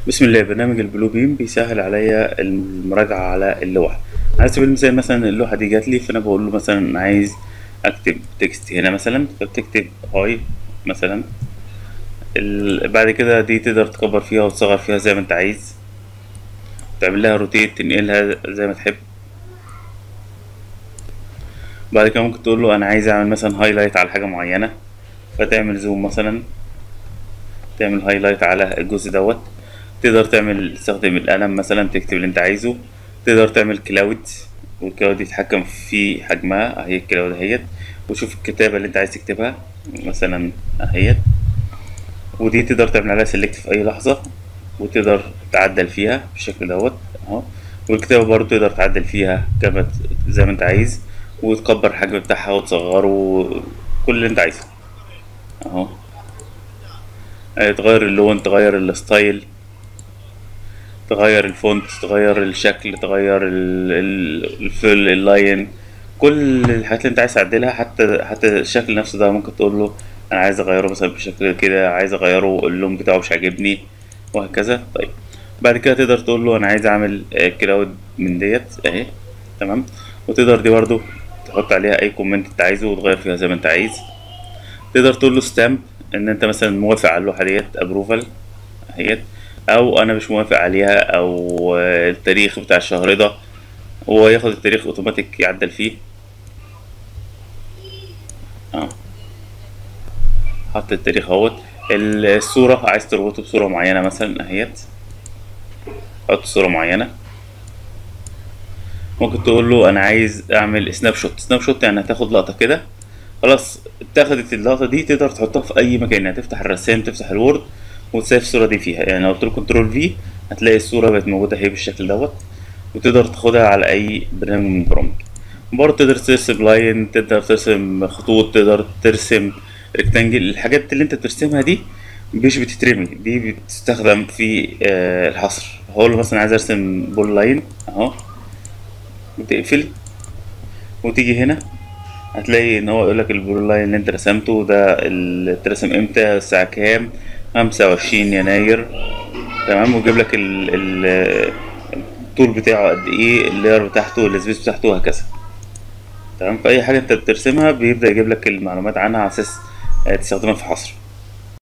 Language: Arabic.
بسم الله. برنامج البلو بيم بيسهل عليا المراجعة على اللوحة. على سبيل المثال مثلا اللوحة دي جات لي، فأنا بقول له مثلا عايز أكتب تكست هنا مثلا، فبتكتب هاي مثلا. بعد كده دي تقدر تكبر فيها وتصغر فيها زي ما أنت عايز، تعمل لها روتيت، تنقلها زي ما تحب. بعد كده ممكن تقول له أنا عايز أعمل مثلا هايلايت على حاجة معينة، فتعمل زوم مثلا، تعمل هايلايت على الجزء دوت. تقدر تستخدم القلم مثلا تكتب اللي انت عايزه. تقدر تعمل كلاود، والكلاود يتحكم في حجمها، اهي الكلاود اهيت، وشوف الكتابة اللي انت عايز تكتبها مثلا اهيت. ودي تقدر تعمل عليها سيلكت في اي لحظة، وتقدر تعدل فيها بالشكل دوت اهو. والكتابة برضو تقدر تعدل فيها كما زي ما انت عايز، وتكبر الحجم بتاعها وتصغره، كل اللي انت عايزه اهو. تغير اللون، تغير الستايل، تغير الفونت، تغير الشكل، تغير الفيل، اللاين، كل الحاجات اللي انت عايز تعدلها. حتى الشكل نفسه ده ممكن تقول له انا عايز اغيره مثلا بشكل كده، عايز اغيره اللون بتاعه مش عاجبني، وهكذا. طيب بعد كده تقدر تقول له انا عايز اعمل كلاود من ديت اهي، تمام. وتقدر دي برضو تحط عليها اي كومنت انت عايزه وتغير فيها زي ما انت عايز. تقدر تقول له ستامب، ان انت مثلا موافق على اللوحه ديت، ابروفال اهيت، او انا مش موافق عليها، او التاريخ بتاع الشهر ده، هو ياخد التاريخ اوتوماتيك يعدل فيه. اه، حط التاريخ اهوت. الصورة عايز تربطه بصورة معينة مثلا اهيت، حط صورة معينة. ممكن تقول له انا عايز اعمل سناب شوت. سناب شوت يعني هتاخد لقطة كده، خلاص اتاخدت اللقطة دي تقدر تحطها في اي مكان، يعني تفتح الرسام، تفتح الوورد، وتسيف الصورة دي فيها. يعني لو قلت له كنترول في هتلاقي الصورة بقت موجودة اهي بالشكل دوت. وتقدر تاخدها على اي برنامج من البرامج. برضه تقدر ترسم لاين، تقدر ترسم خطوط، تقدر ترسم ريكتانجل. الحاجات اللي انت بترسمها دي مش بتترمي، دي بتستخدم في الحصر. هقول له مثلا عايز ارسم بول لاين اهو، وتقفل وتيجي هنا، هتلاقي ان هو يقولك البول لاين اللي انت رسمته ده اللي اترسم امتى، الساعة كام، 25 يناير، تمام. ويجيب لك الطول بتاعه قد ايه، اللاير بتاعته، السبيس بتاعته، وهكذا. تمام. في اي حاجه انت بترسمها بيبدا يجيب لك المعلومات عنها على اساس تستخدمها في حصر.